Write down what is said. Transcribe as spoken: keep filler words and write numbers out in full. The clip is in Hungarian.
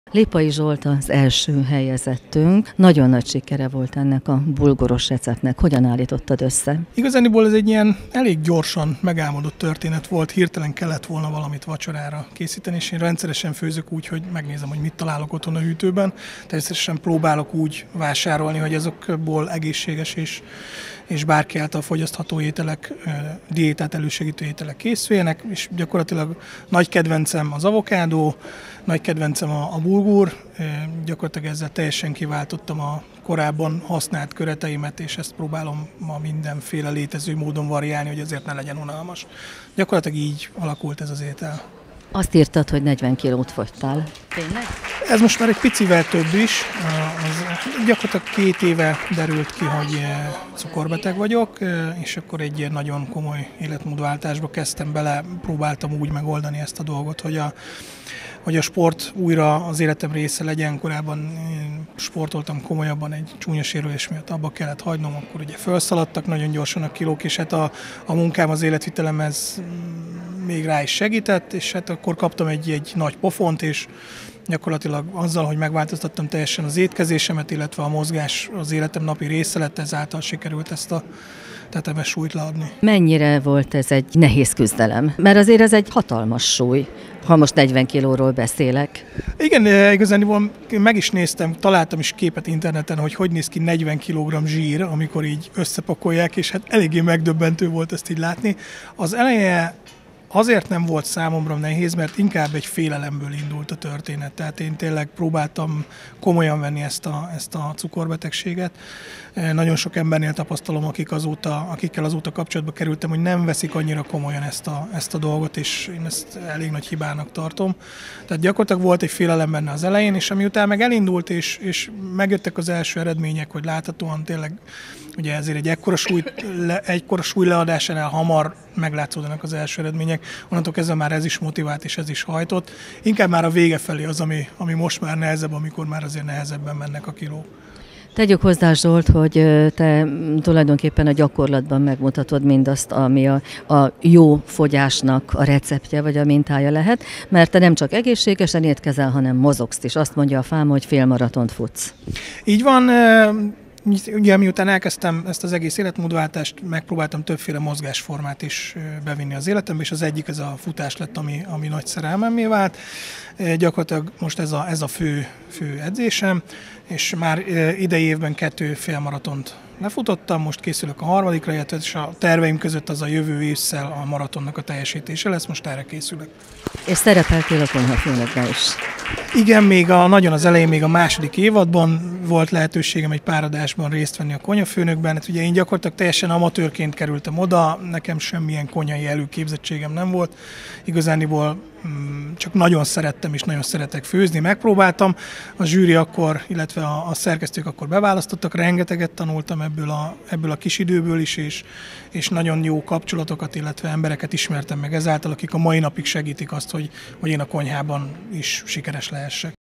Lipai Zsolt az első helyezettünk. Nagyon nagy sikere volt ennek a bulguros receptnek. Hogyan állítottad össze? Igazániból ez egy ilyen elég gyorsan megálmodott történet volt, hirtelen kellett volna valamit vacsorára készíteni, és én rendszeresen főzök úgy, hogy megnézem, hogy mit találok otthon a hűtőben. Természetesen próbálok úgy vásárolni, hogy azokból egészséges és, és bárki által fogyasztható ételek, diétát elősegítő ételek készüljenek, és gyakorlatilag nagy kedvencem az avokádó, nagy kedvencem a, a bulgur, gyakorlatilag ezzel teljesen kiváltottam a korábban használt köreteimet, és ezt próbálom ma mindenféle létező módon variálni, hogy azért ne legyen unalmas. Gyakorlatilag így alakult ez az étel. Azt írtad, hogy negyven kilót fogytál. Tényleg? Ez most már egy picivel több is. Az gyakorlatilag két éve derült ki, hogy cukorbeteg vagyok, és akkor egy ilyen nagyon komoly életmódváltásba kezdtem bele, próbáltam úgy megoldani ezt a dolgot, hogy a hogy a sport újra az életem része legyen. Korábban sportoltam komolyabban, egy csúnya sérülés miatt abba kellett hagynom, akkor ugye felszaladtak nagyon gyorsan a kilók, és hát a, a munkám, az életvitelemhez még rá is segített, és hát akkor kaptam egy, egy nagy pofont, és gyakorlatilag azzal, hogy megváltoztattam teljesen az étkezésemet, illetve a mozgás az életem napi része lett, ezáltal sikerült ezt a tetemes súlyt leadni. Mennyire volt ez egy nehéz küzdelem? Mert azért ez egy hatalmas súly, ha most negyven kilóról beszélek. Igen, igazán meg is néztem, találtam is képet interneten, hogy hogy néz ki negyven kilogramm zsír, amikor így összepakolják, és hát eléggé megdöbbentő volt ezt így látni. Az eleje azért nem volt számomra nehéz, mert inkább egy félelemből indult a történet. Tehát én tényleg próbáltam komolyan venni ezt a, ezt a cukorbetegséget. Nagyon sok embernél tapasztalom, akik azóta, akikkel azóta kapcsolatba kerültem, hogy nem veszik annyira komolyan ezt a, ezt a dolgot, és én ezt elég nagy hibának tartom. Tehát gyakorlatilag volt egy félelem benne az elején, és amiután meg elindult, és, és megjöttek az első eredmények, hogy láthatóan tényleg ugye ezért egy ekkora, súly, egykora súly leadásánál hamar meglátszódnak az első eredmények, onnantól kezdve már ez is motivált és ez is hajtott. Inkább már a vége felé az, ami, ami most már nehezebb, amikor már azért nehezebben mennek a kilók. Tegyük hozzá, Zsolt, hogy te tulajdonképpen a gyakorlatban megmutatod mindazt, ami a, a jó fogyásnak a receptje vagy a mintája lehet, mert te nem csak egészségesen étkezel, hanem mozogsz is. Azt mondja a fám, hogy félmaratont futsz. Így van. Ugye miután elkezdtem ezt az egész életmódváltást, megpróbáltam többféle mozgásformát is bevinni az életembe, és az egyik ez a futás lett, ami, ami nagy szerelmemmé vált. Gyakorlatilag most ez a, ez a fő, fő edzésem, és már idei évben kettő félmaratont lefutottam, most készülök a harmadikra, illetve és a terveim között az a jövő ősszel a maratonnak a teljesítése lesz, most erre készülök. És szerepeltél a konyhafőnökben is. Igen, még a, nagyon az elején, még a második évadban volt lehetőségem egy pár adásban részt venni a konyhafőnökben. Hát ugye én gyakorlatilag teljesen amatőrként kerültem oda, nekem semmilyen konyhai előképzettségem nem volt. Igazániból mm, csak nagyon szerettem és nagyon szeretek főzni, megpróbáltam. A zsűri akkor, illetve a, a szerkesztők akkor beválasztottak, rengeteget tanultam ebből a, ebből a kis időből is, és, és nagyon jó kapcsolatokat, illetve embereket ismertem meg ezáltal, akik a mai napig segítik azt, hogy, hogy én a konyhában is sikeres lehessek.